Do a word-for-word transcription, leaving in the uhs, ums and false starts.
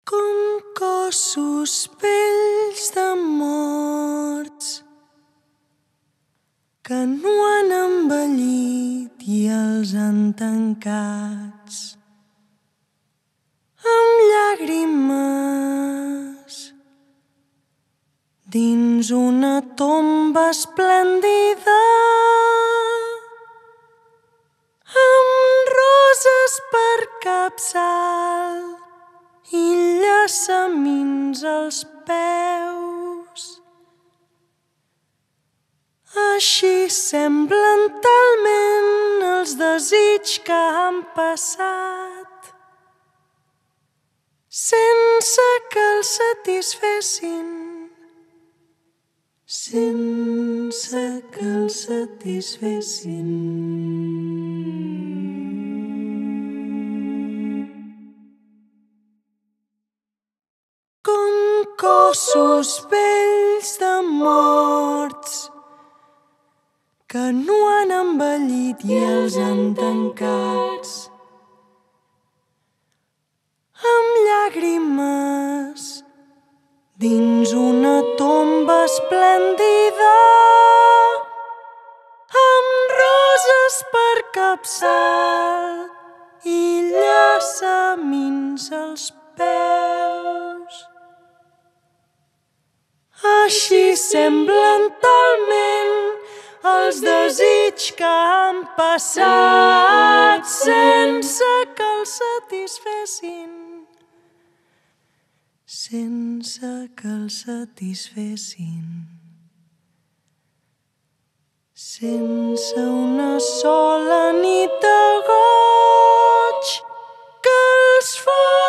com cossos vells de morts que no han envellit i els han tancats amb llàgrimes dins una tomba esplèndida amb roses per capçal i llaçamins als peus. Així semblen talment els desigs que han passat sense que els satisfessin, sense que els satisfessin. Com cossos vells de morts que no han envellit i els han tancats amb llàgrimes dins una tomba esplèndida amb roses per capçal i llaçamins als peus. Així semblen talment els desigs que han passat sense que els satisfessin, sense que els satisfessin, sense una sola nit de goig que els fa